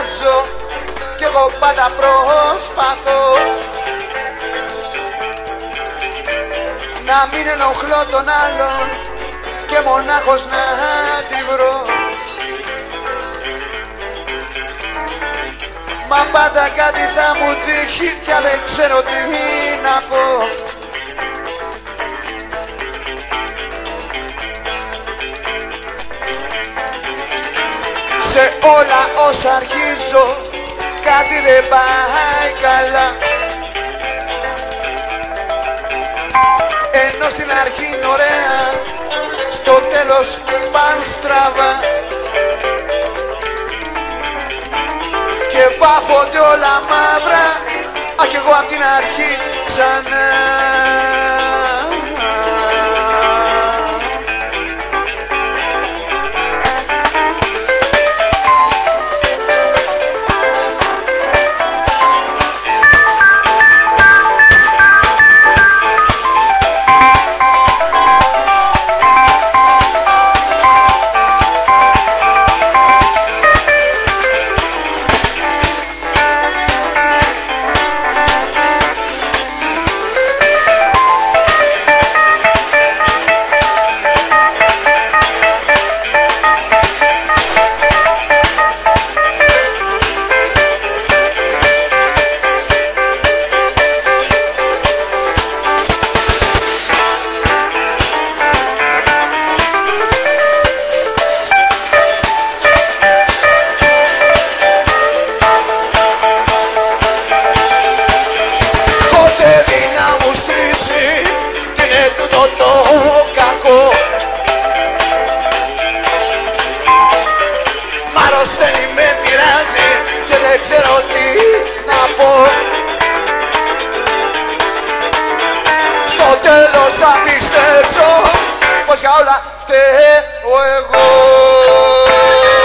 αλλάζω κι εγώ πάντα προσπαθώ να μην ενοχλώ τον άλλον και μονάχος να τη βρω. Μα πάντα κάτι θα μου τύχει κι δεν ξέρω τι να πω. Σε όλα όσα αρχίζω κάτι δεν πάει καλά, ενώ στην αρχή είναι ωραία, στο τέλος παν στραβά και βάφονται όλα μαύρα, α κι εγώ απ' την αρχή ξανά. Μ' αρρωσταίνει, με πειράζει και δεν ξέρω τι να πω. Στο τέλος θα πιστέψω πως για όλα φταίω εγώ.